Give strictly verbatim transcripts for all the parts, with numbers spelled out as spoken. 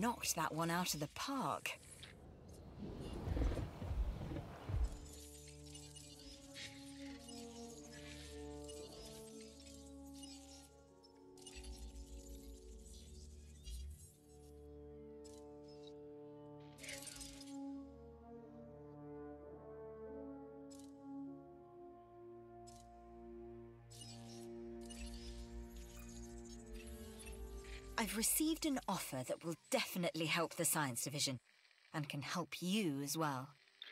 knocked that one out of the park. I've received an offer that will definitely help the Science Division, and can help you as well.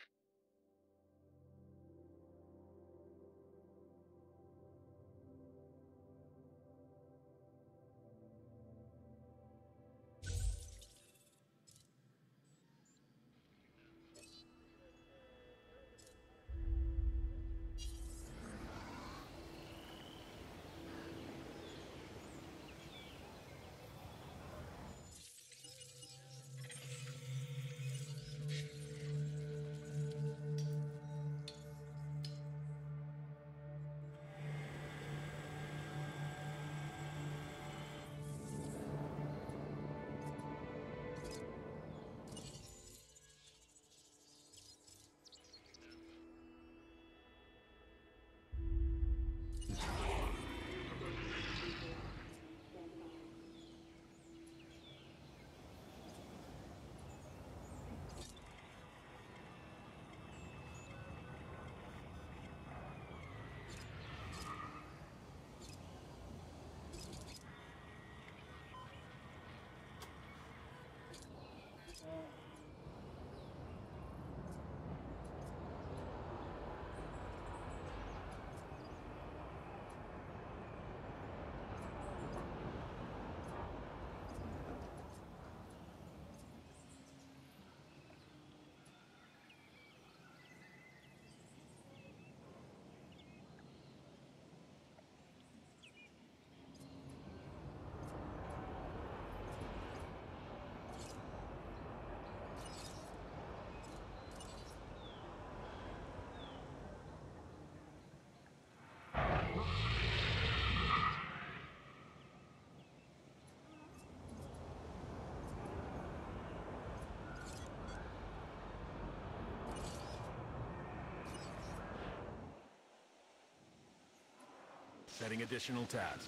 Setting additional task.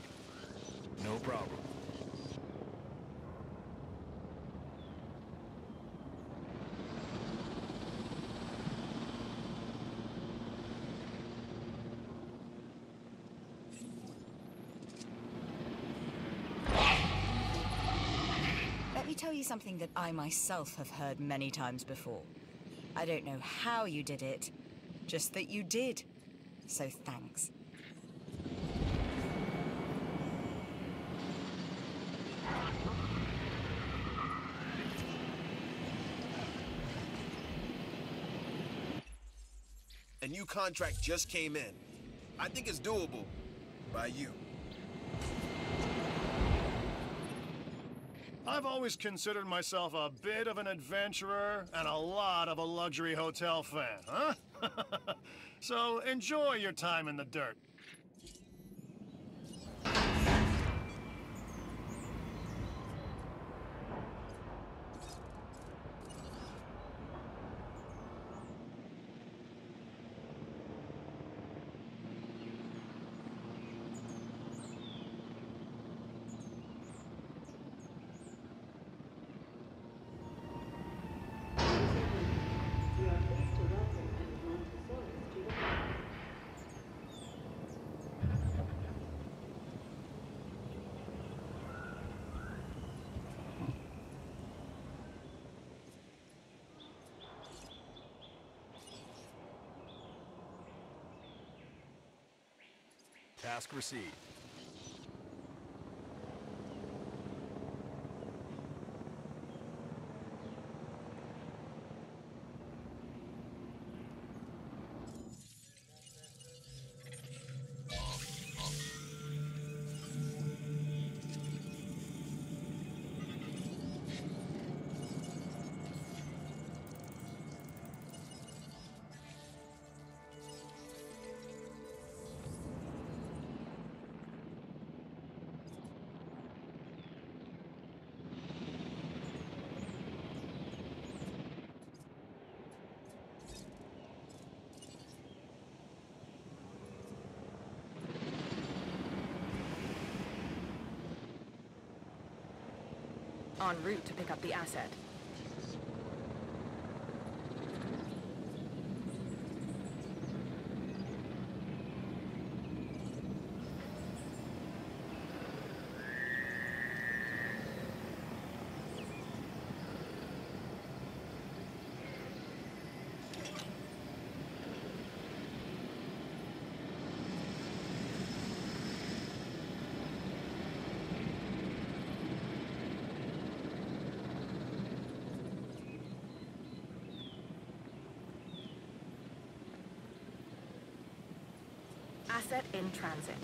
No problem. Let me tell you something that I myself have heard many times before. I don't know how you did it, just that you did. So thanks. A new contract just came in. I think it's doable by you. I've always considered myself a bit of an adventurer and a lot of a luxury hotel fan, huh? So enjoy your time in the dirt. Task received. en route to pick up the asset. Asset in transit.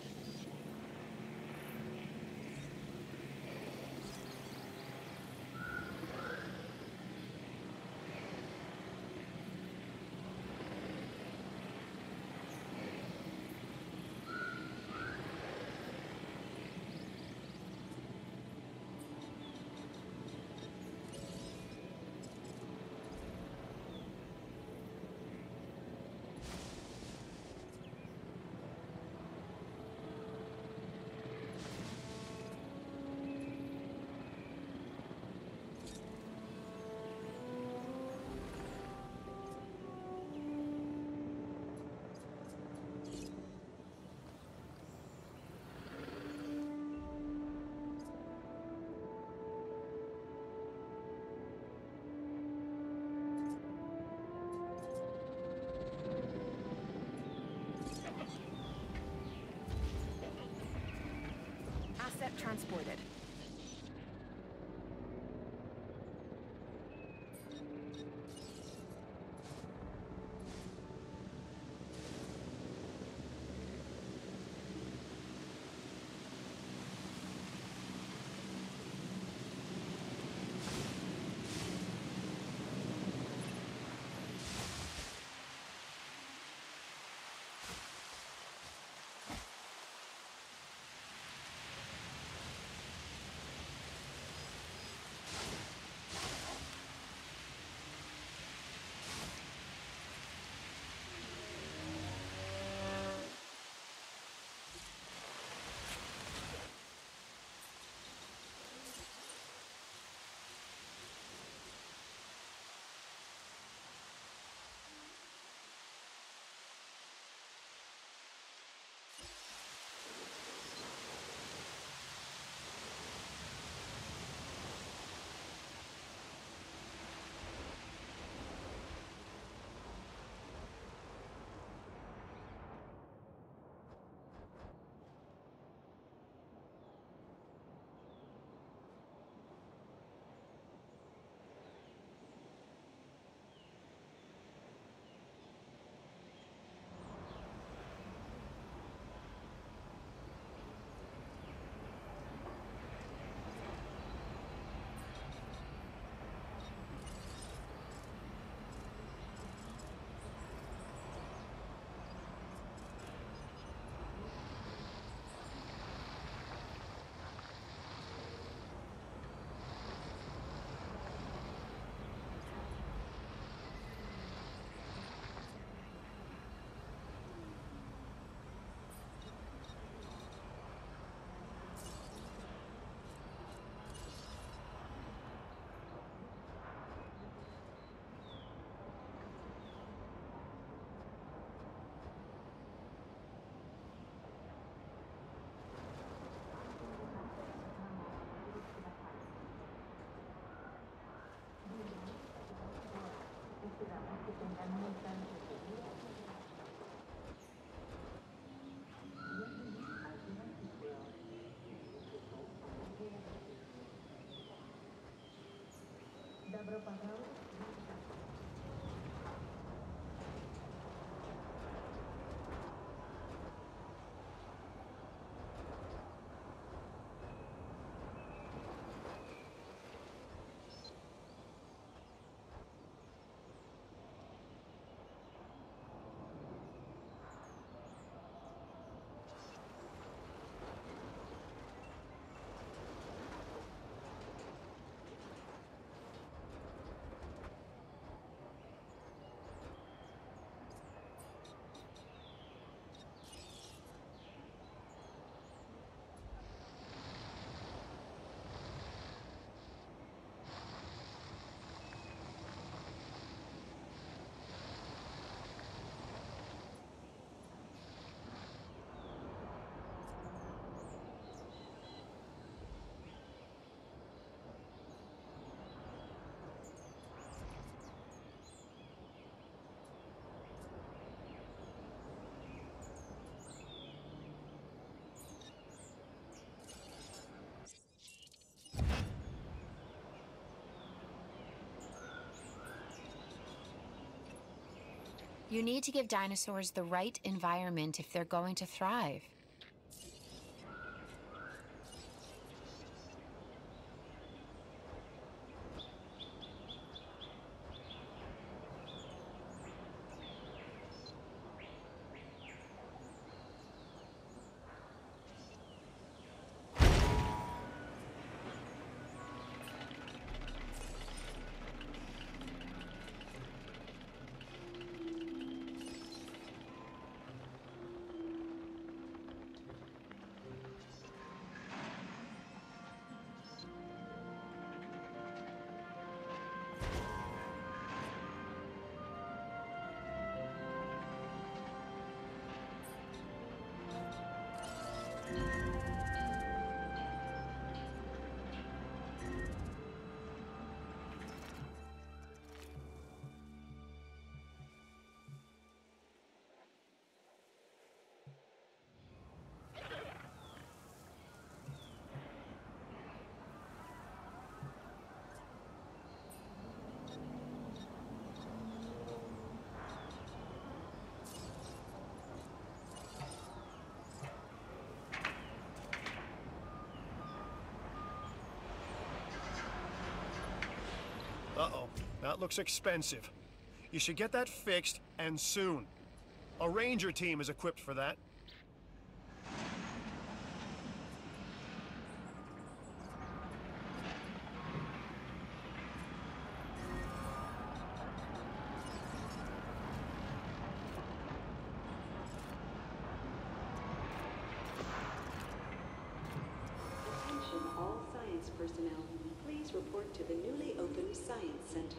Asset transported. You need to give dinosaurs the right environment if they're going to thrive. Uh-oh, that looks expensive. You should get that fixed, and soon. A ranger team is equipped for that. Attention all science personnel. Please report to the newly opened Science Center.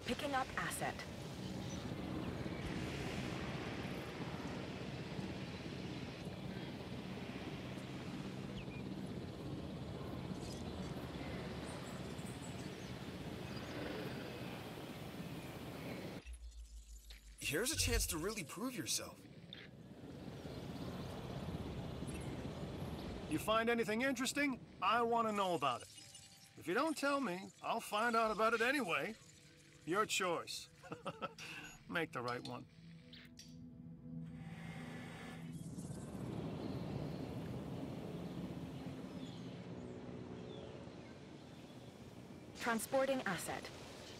Picking up asset. Here's a chance to really prove yourself. You find anything interesting? I want to know about it. If you don't tell me, I'll find out about it anyway. Your choice. Make the right one. Transporting asset.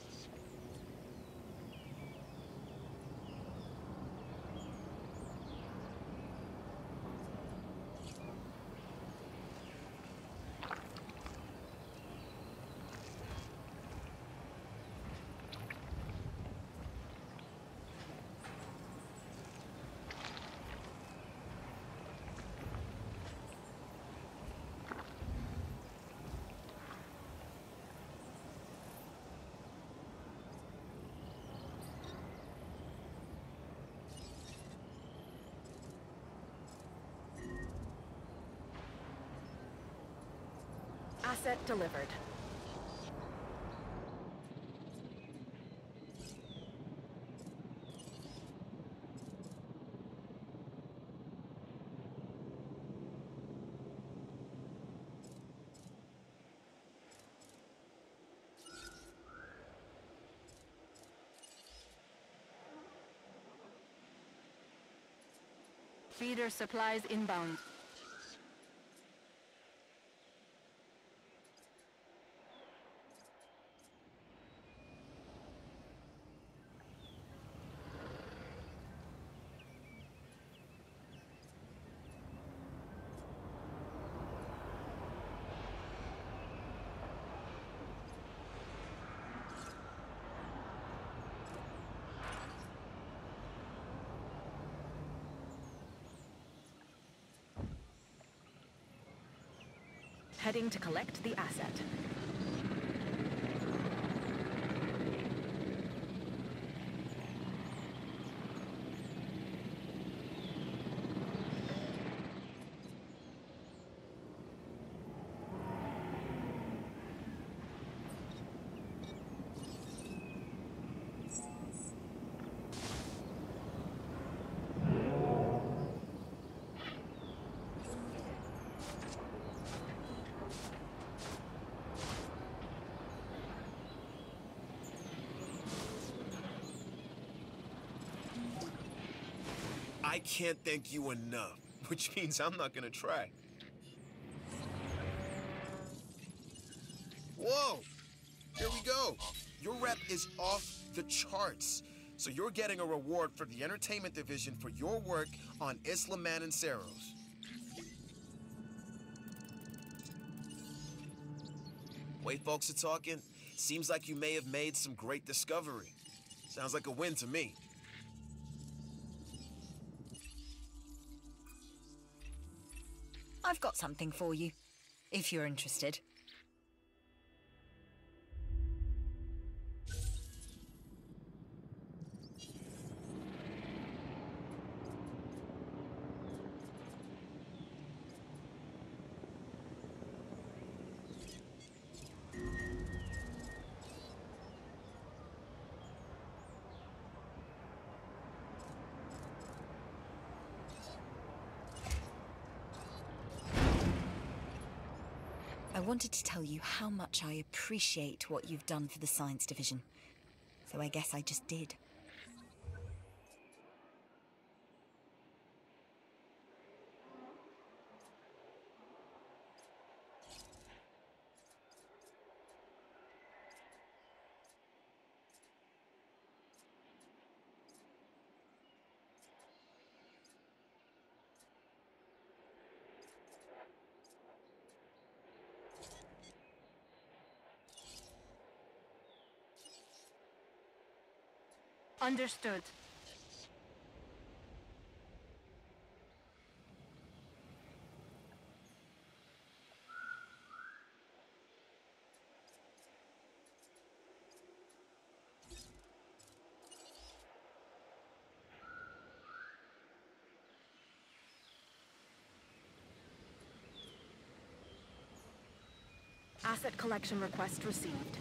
Asset delivered. Feeder supplies inbound. Heading to collect the asset. I can't thank you enough, which means I'm not gonna try. Whoa! Here we go. Your rep is off the charts. So you're getting a reward for the entertainment division for your work on Isla Mananceros. Way folks are talking, seems like you may have made some great discovery. Sounds like a win to me. I've got something for you, if you're interested. I wanted to tell you how much I appreciate what you've done for the Science Division. So I guess I just did. Understood. Asset collection request received.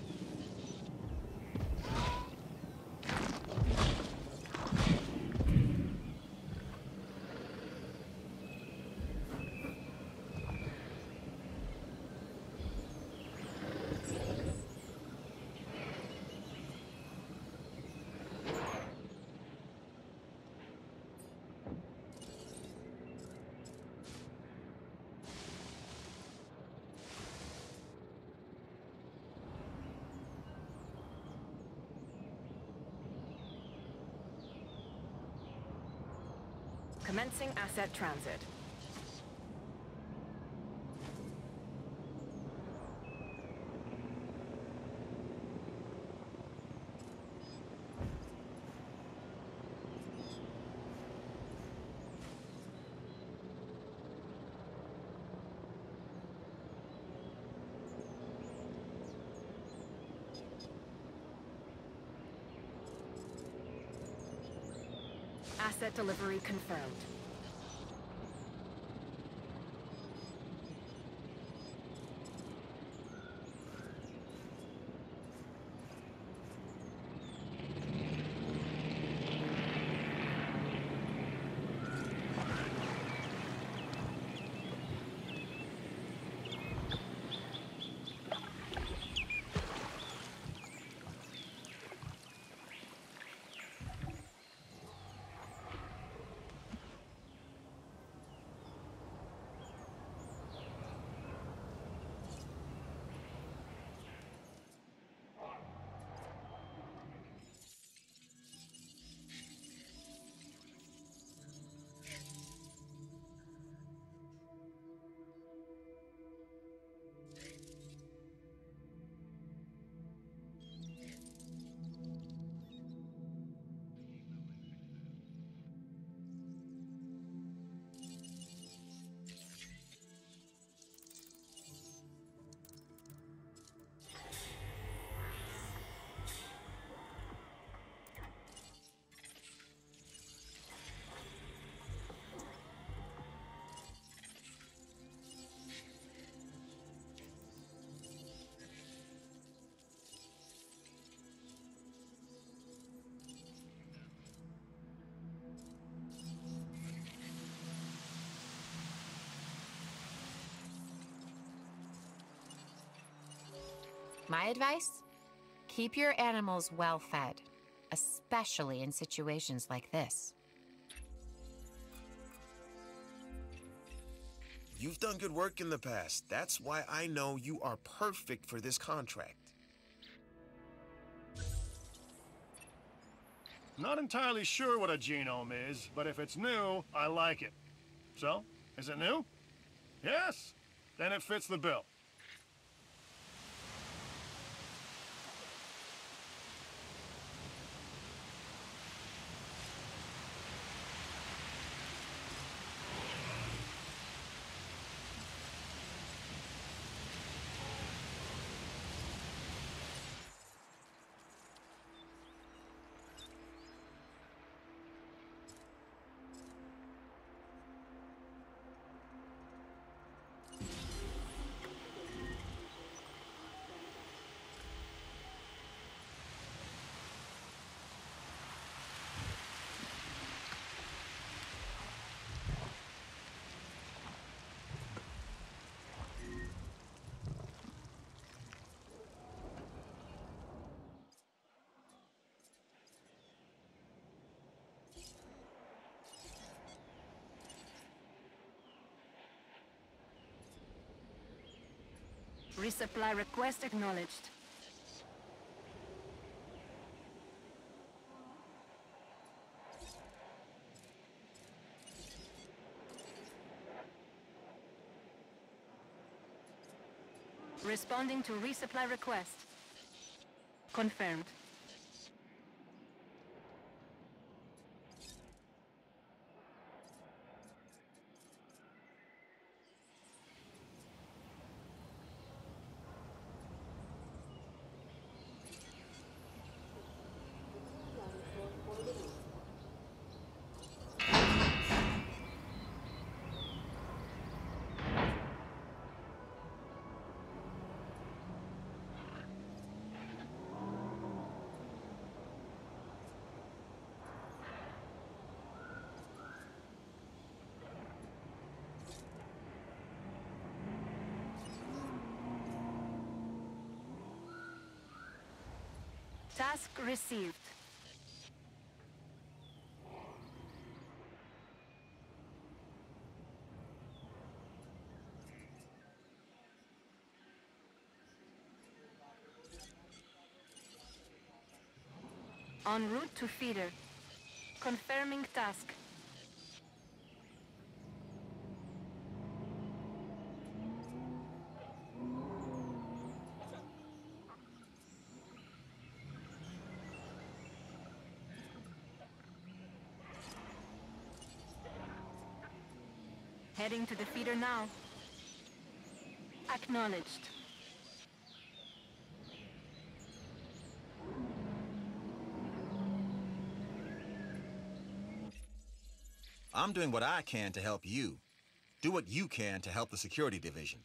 Commencing asset transit. Asset delivery confirmed. My advice? Keep your animals well fed, especially in situations like this. You've done good work in the past. That's why I know you are perfect for this contract. Not entirely sure what a genome is, but if it's new, I like it. So, is it new? Yes? Then it fits the bill. Resupply request acknowledged. Responding to resupply request. Confirmed. Task received. En route to feeder. Confirming task. Heading to the feeder now. Acknowledged. I'm doing what I can to help you. Do what you can to help the security division.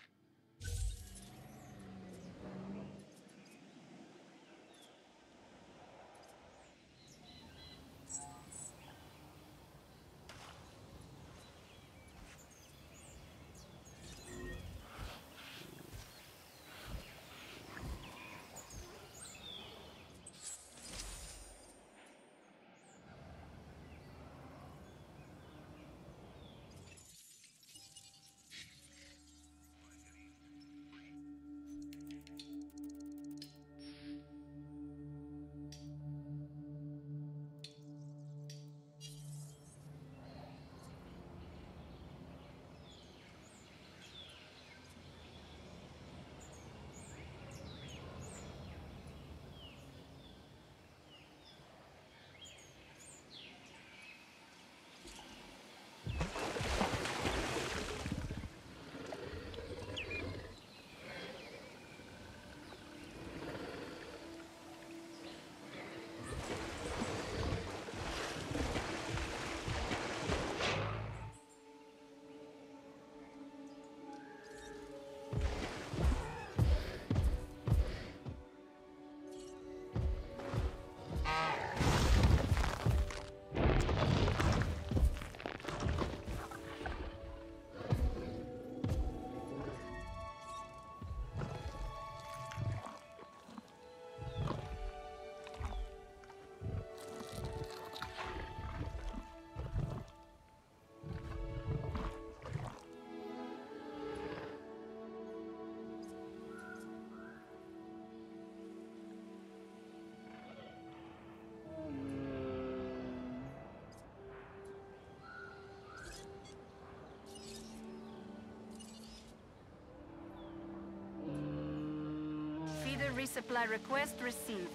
Feeder resupply request received.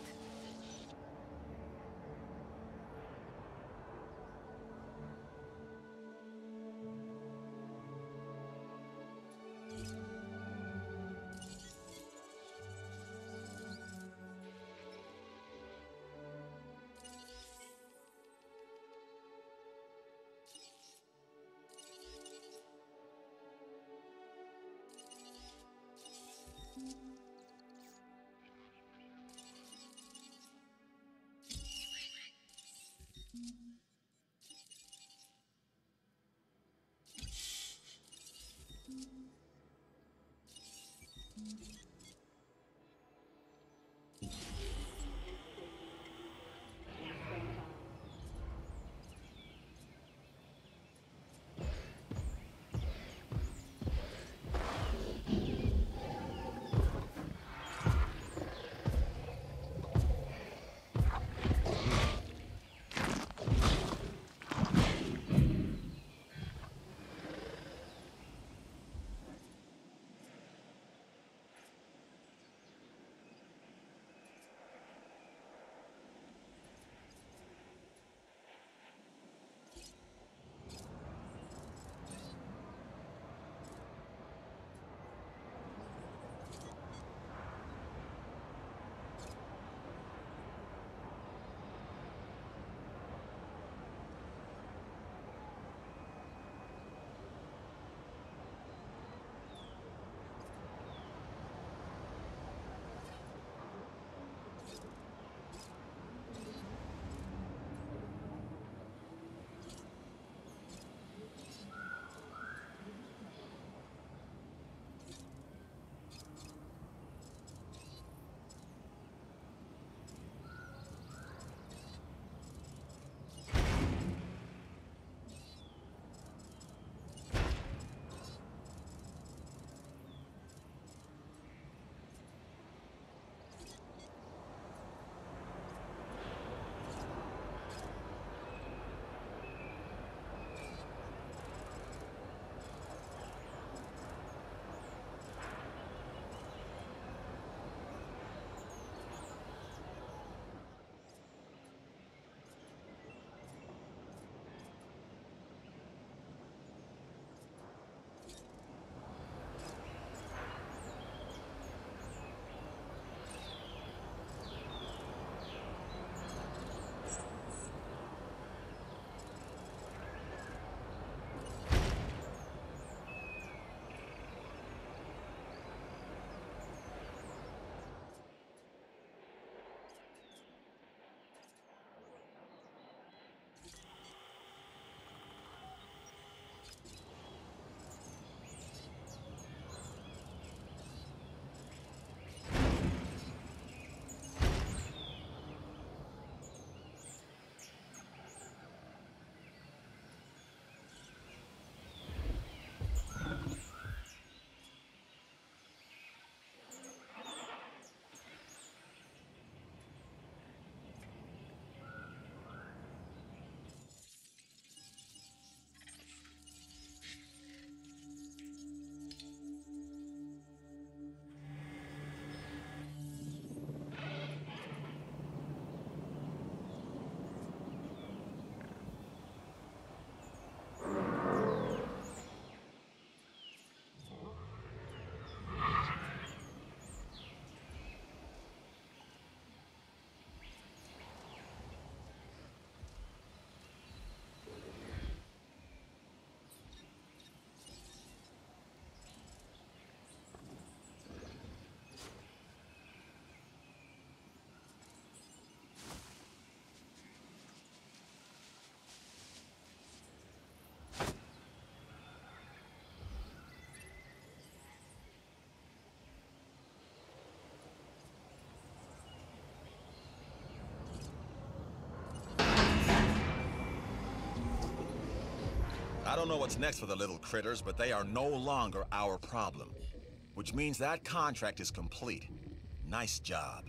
I don't know what's next for the little critters, but they are no longer our problem. Which means that contract is complete. Nice job.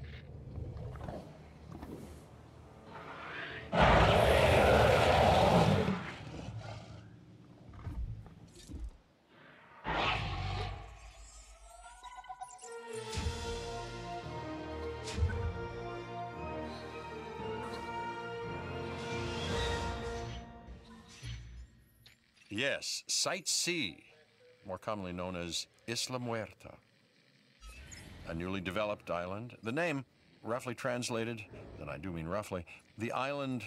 Yes, Site C, more commonly known as Isla Muerta, a newly developed island. The name, roughly translated, and I do mean roughly, the island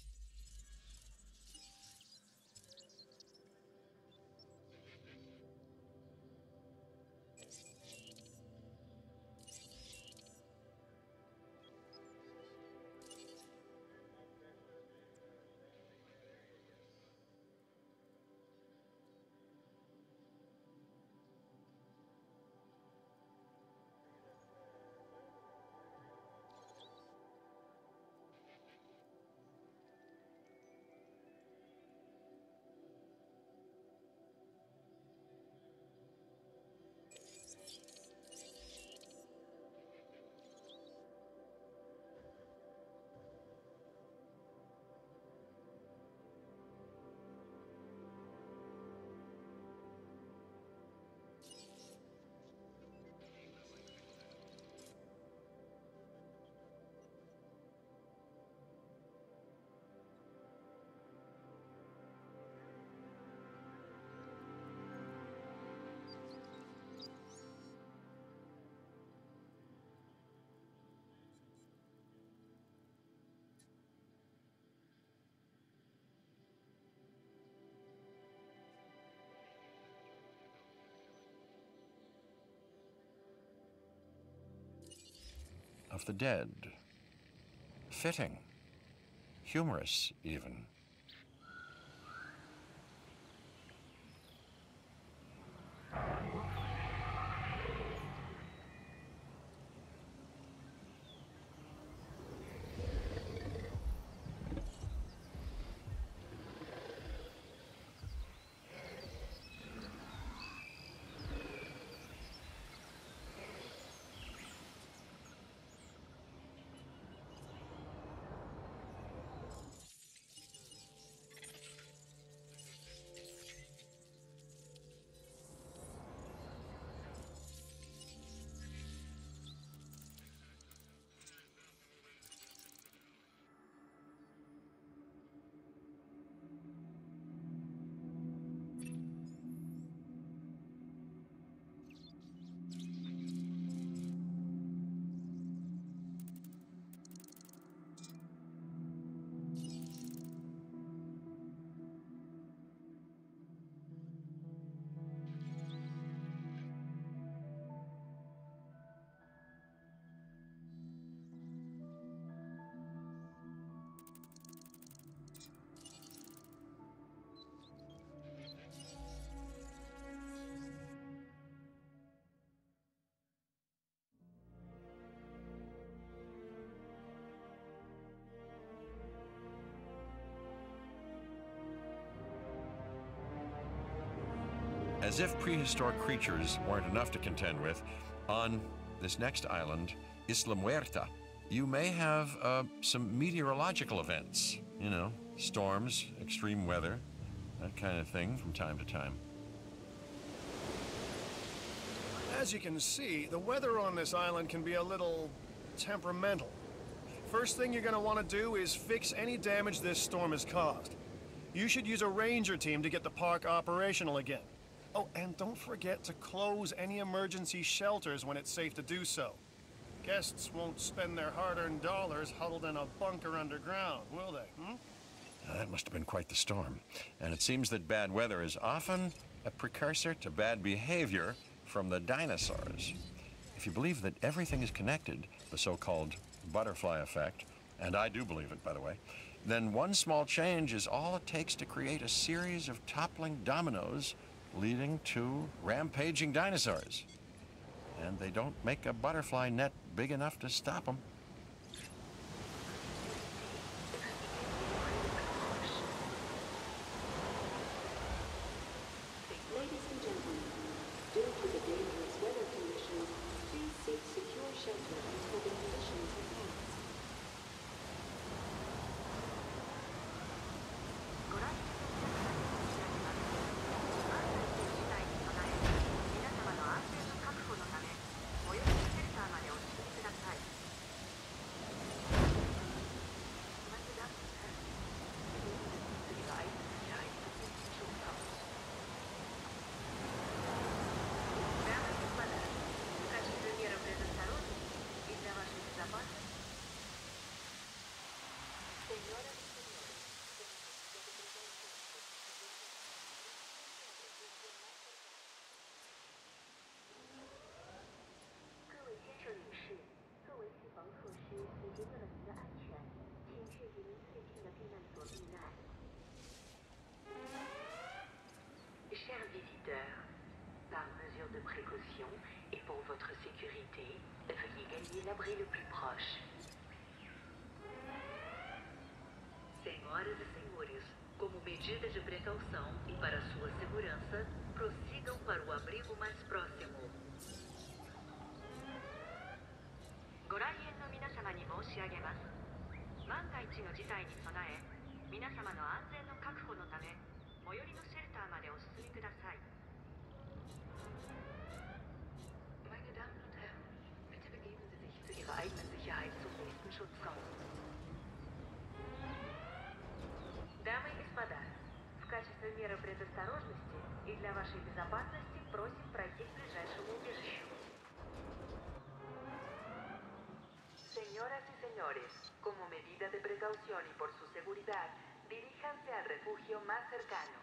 of the dead. Fitting. Humorous, even. As if prehistoric creatures weren't enough to contend with, on this next island, Isla Muerta, you may have uh, some meteorological events. You know, storms, extreme weather, that kind of thing from time to time. As you can see, the weather on this island can be a little temperamental. First thing you're going to want to do is fix any damage this storm has caused. You should use a ranger team to get the park operational again. Oh, and don't forget to close any emergency shelters when it's safe to do so. Guests won't spend their hard-earned dollars huddled in a bunker underground, will they, hmm? Now, that must have been quite the storm. And it seems that bad weather is often a precursor to bad behavior from the dinosaurs. If you believe that everything is connected, the so-called butterfly effect, and I do believe it, by the way, then one small change is all it takes to create a series of toppling dominoes leading to rampaging dinosaurs. And they don't make a butterfly net big enough to stop them. Chers visiteurs, par mesure de précaution et pour votre sécurité, veuillez gagner l'abri le plus proche. Senhoras e senhores, como medida de precaução e para sua segurança, prossigam para o abrigo mais próximo. ご来園の皆様に申し上げます。万が一の事態に備え、皆様の安全の確保のため、最寄りのシェルターまでお進みください。Meine Damen und Herren, bitte begeben Sie sich zu Ihrer eigenen Sicherheit zum nächsten Schutzraum. Дамы и господа, в качестве меры предосторожности и для вашей безопасности просим пройти к ближайшему убежищу. Señoras y señores, como medida de precaución y por su seguridad, diríjanse al refugio más cercano.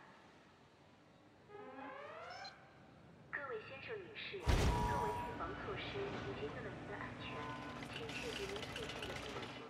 各位先生女士，作为预防措施以及为了您的安全，请确定您最近的避难所。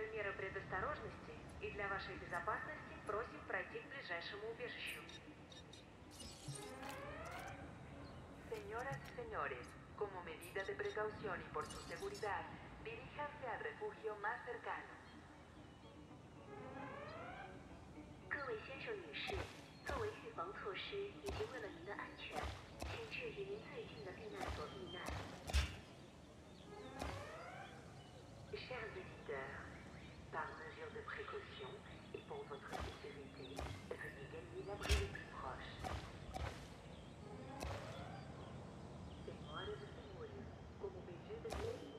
меры предосторожности и для вашей безопасности просим пройти к ближайшему убежищу. Señoras y señores, como medida de precaución y por su seguridad, diríjanse al refugio más cercano. 各位先生女士，作为预防措施以及为了您的安全，请去离您最近的避难所避难。 Chers visiteurs, par mesure de précaution et pour votre sécurité, veuillez gagner l'abri le plus proche. Senhoras e senhores, como medida de...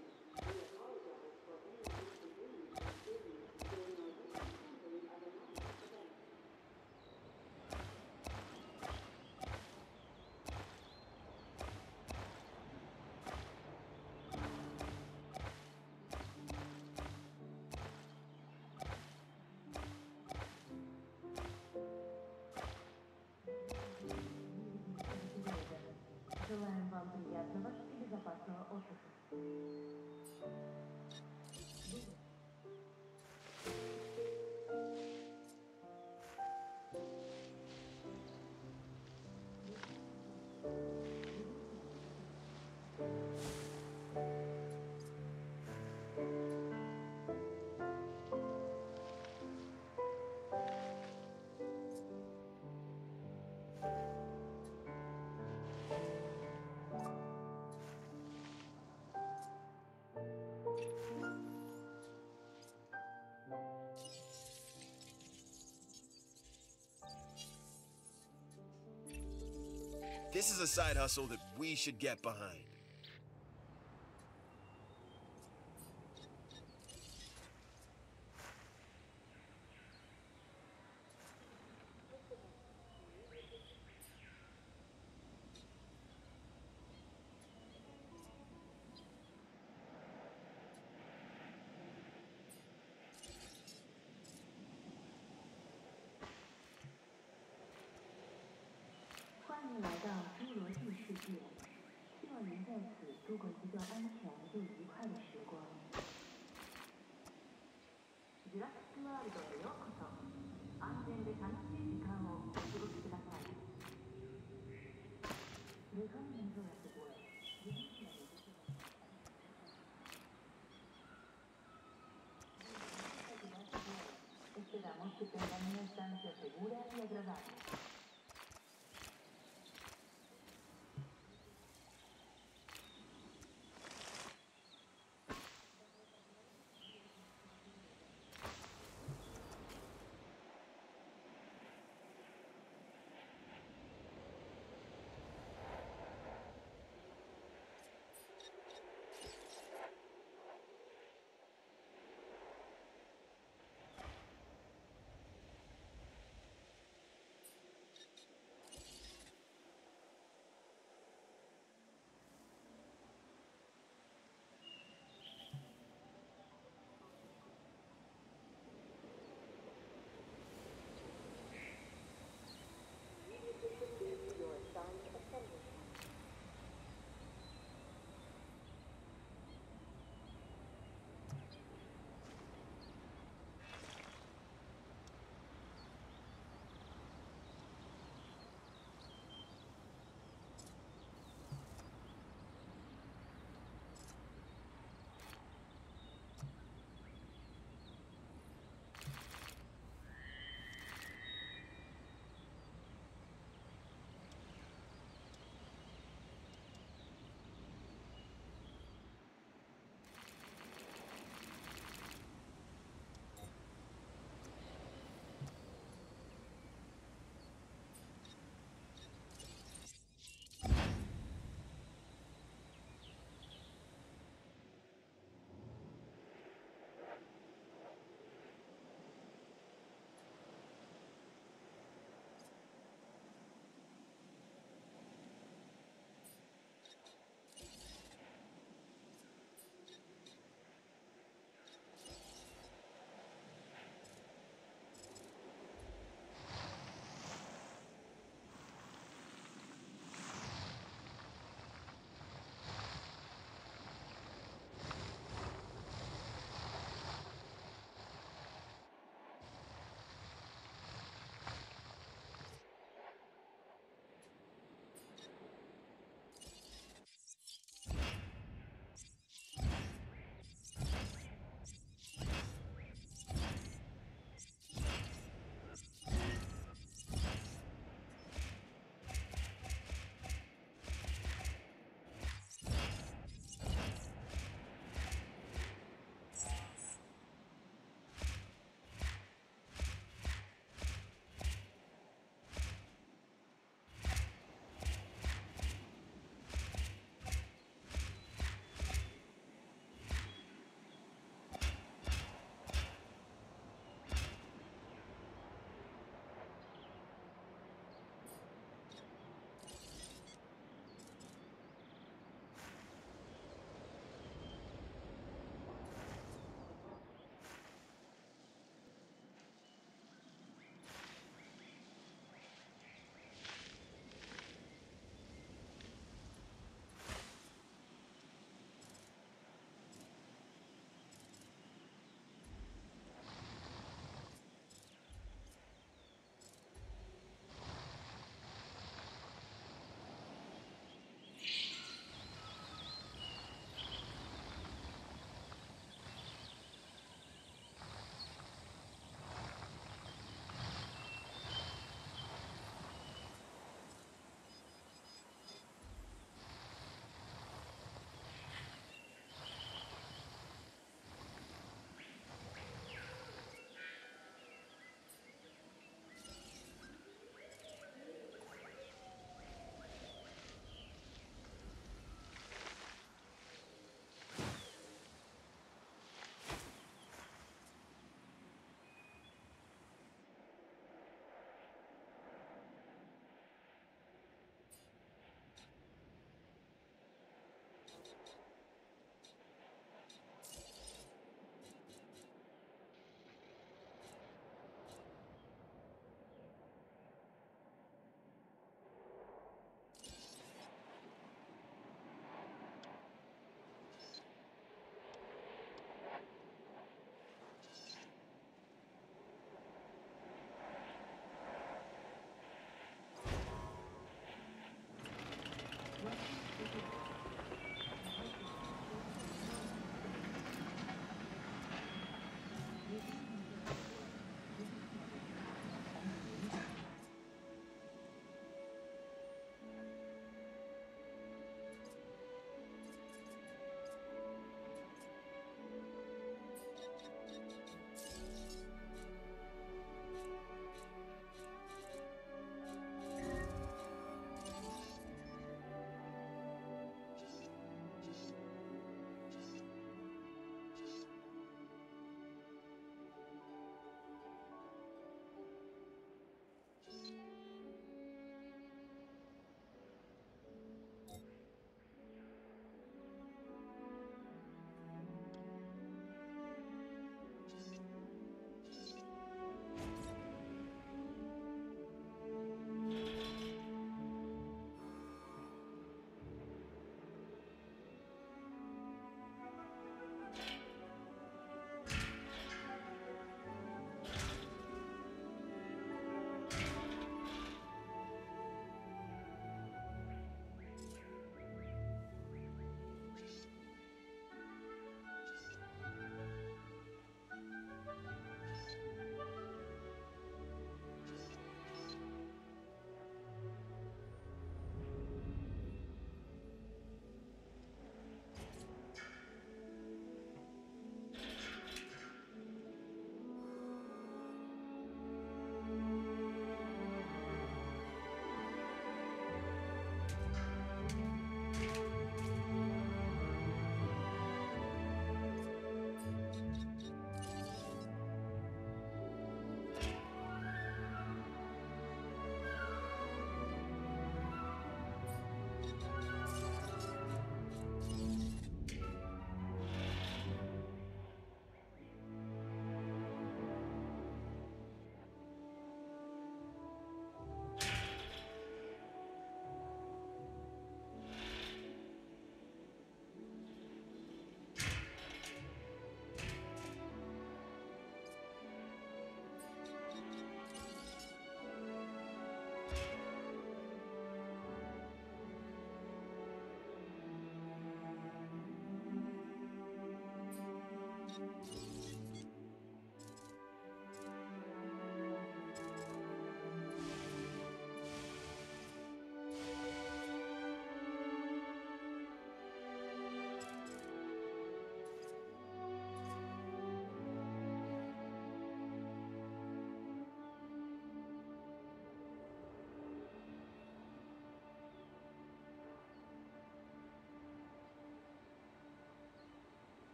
Желаем вам приятного и безопасного отдыха. This is a side hustle that we should get behind. Esperamos que tengan una estancia segura y agradable.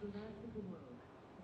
Jurassic World.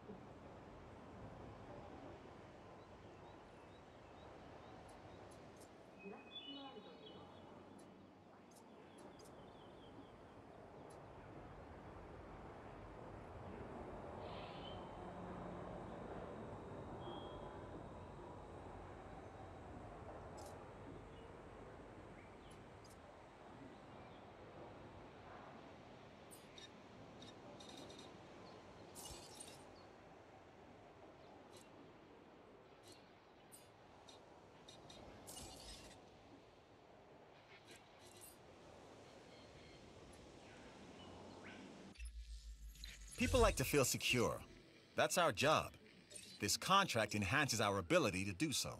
People like to feel secure. That's our job. This contract enhances our ability to do so.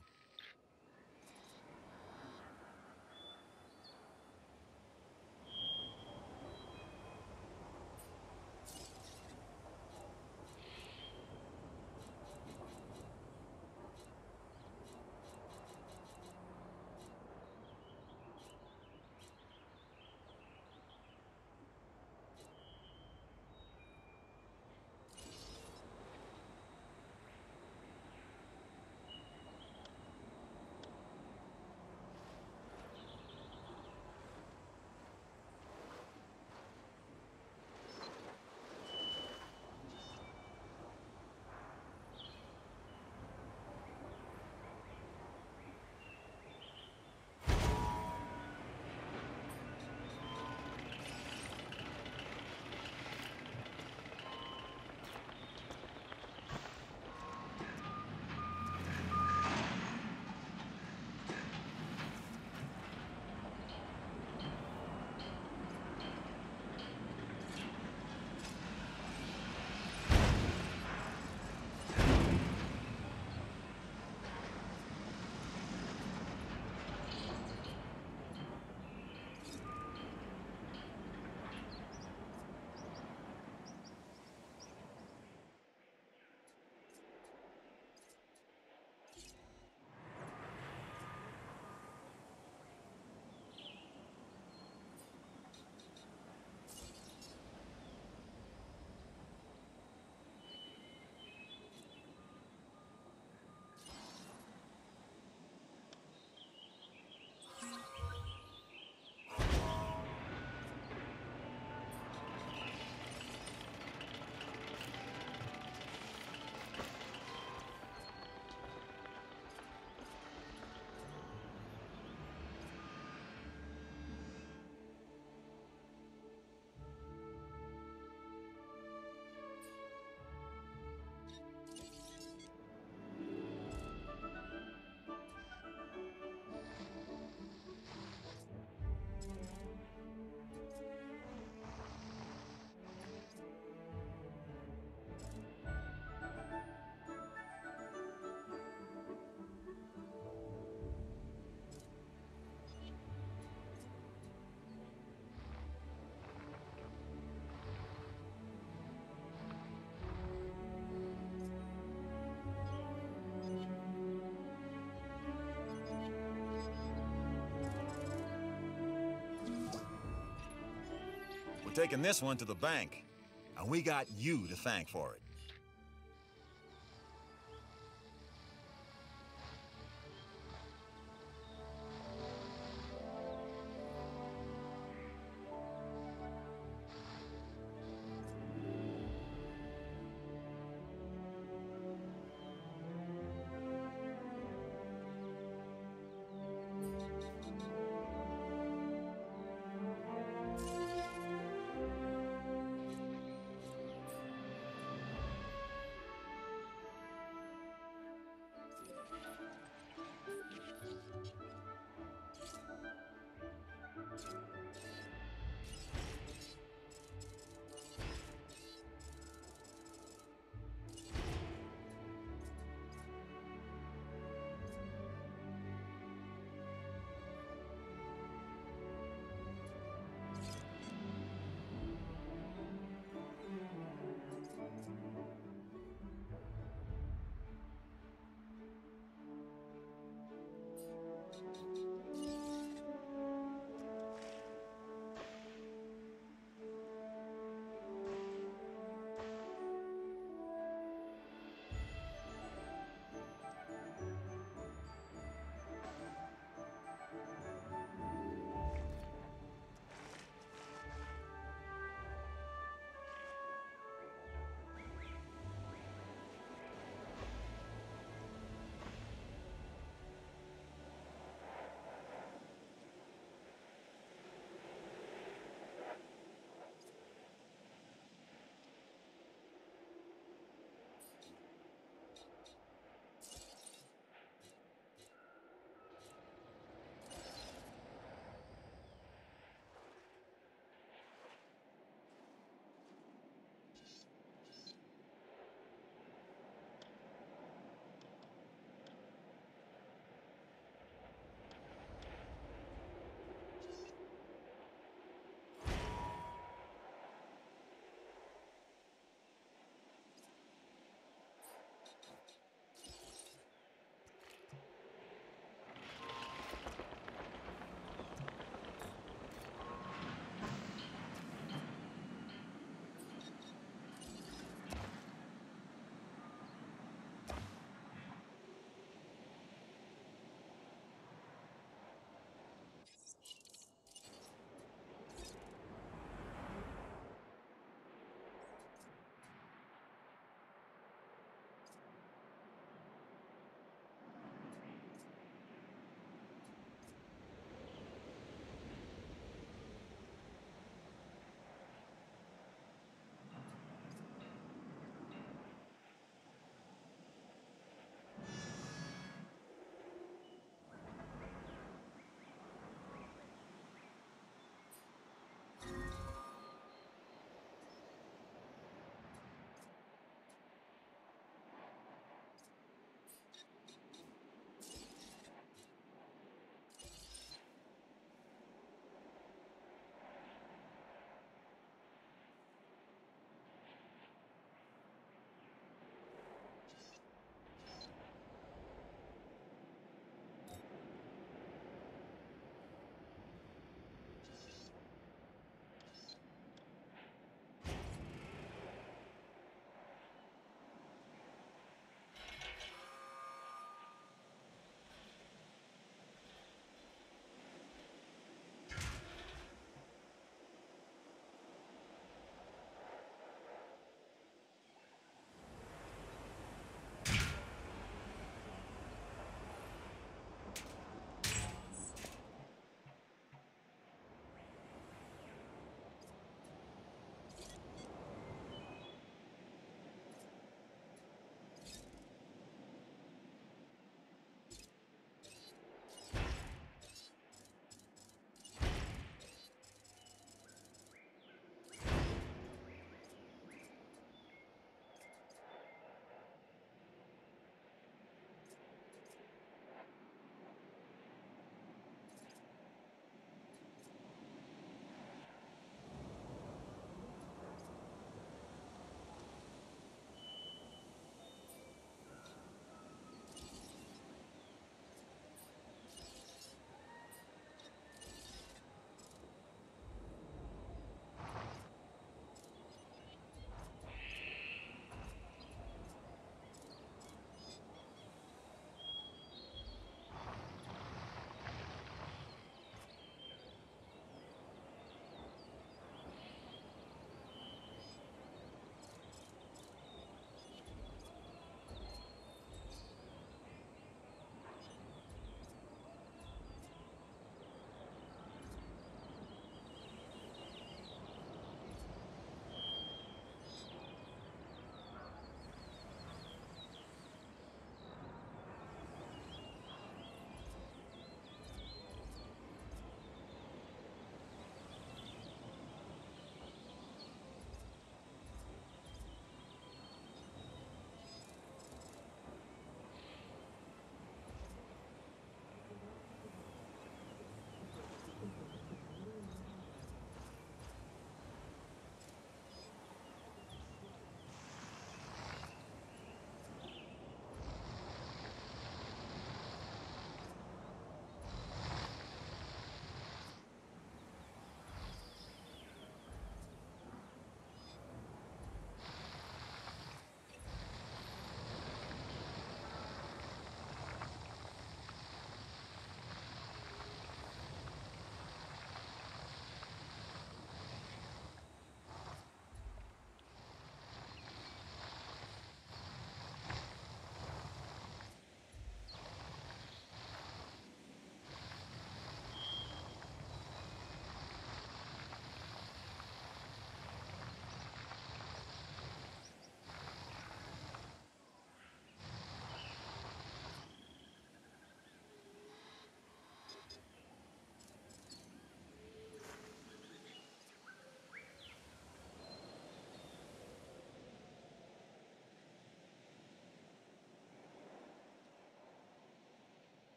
We're taking this one to the bank, and we got you to thank for it.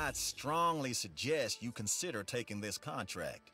I'd strongly suggest you consider taking this contract.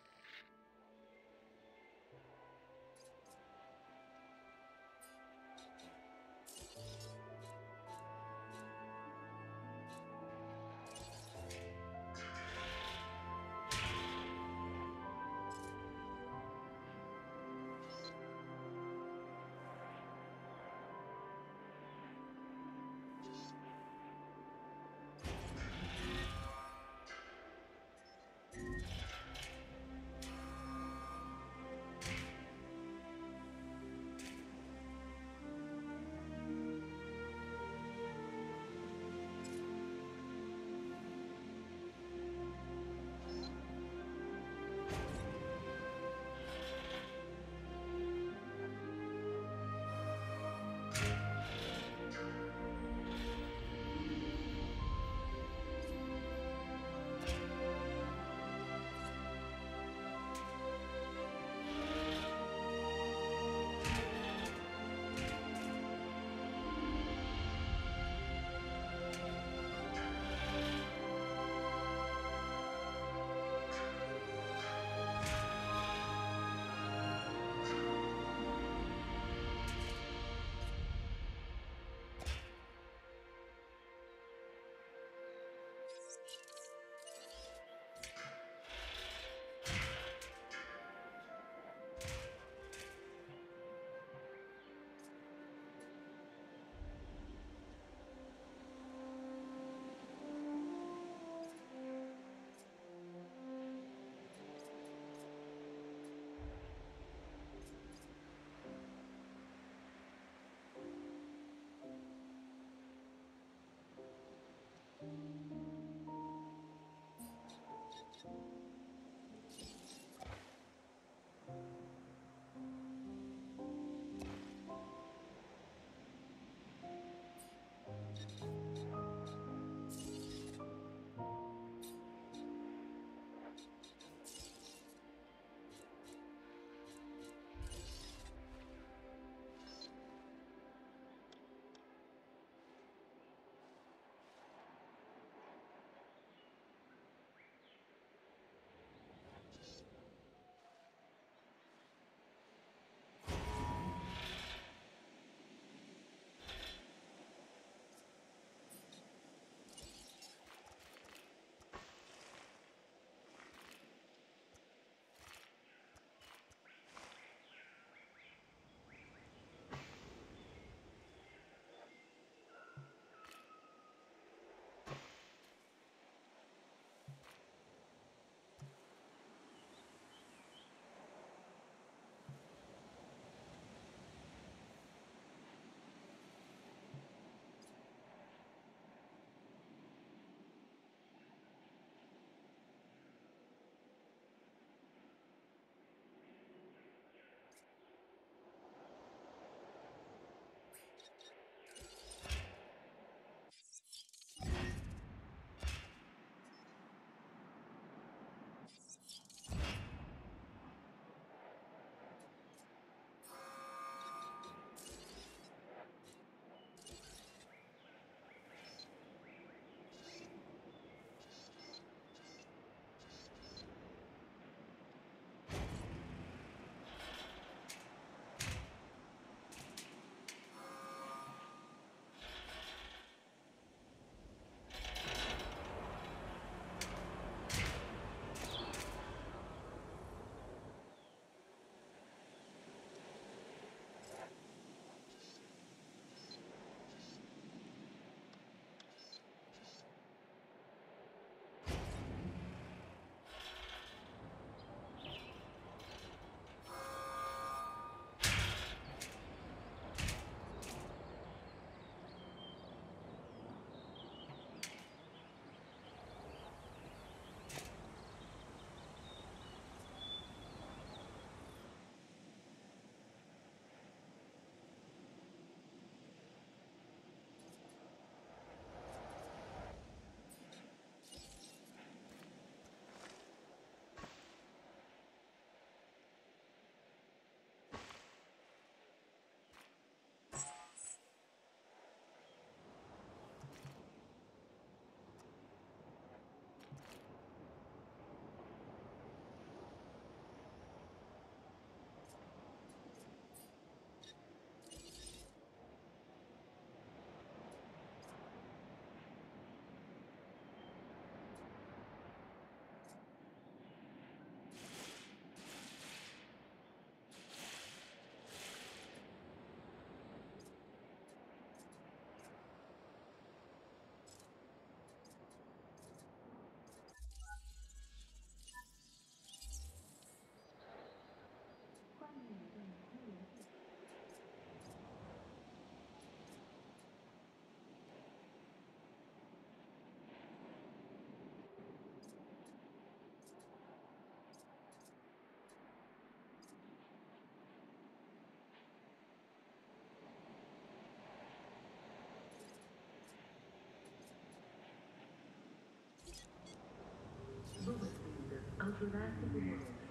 クラス部門